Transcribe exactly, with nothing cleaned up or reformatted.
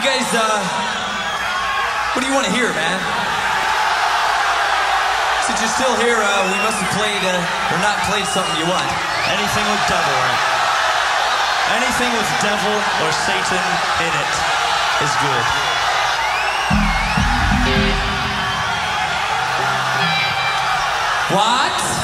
guys, uh, what do you want to hear, man? Since you're still here, uh, we must have played, uh, or not played something you want. Anything with devil in it. Anything with devil or Satan in it is good. What?